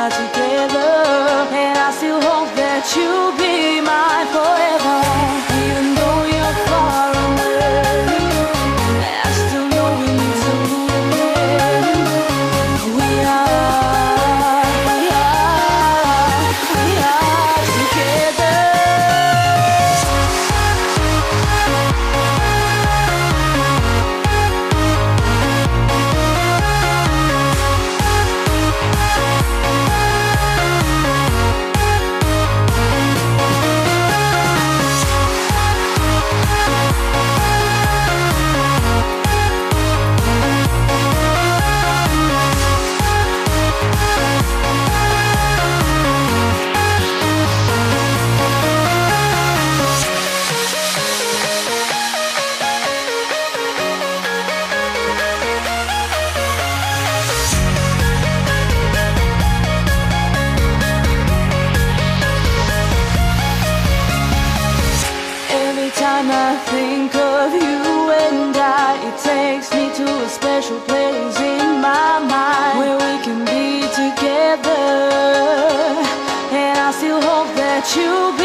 are together, and I still hope that you'll be mine forever. Even though you're far away, I still know we need to move. We are together. Every time I think of you and I, it takes me to a special place in my mind where we can be together, and I still hope that you'll be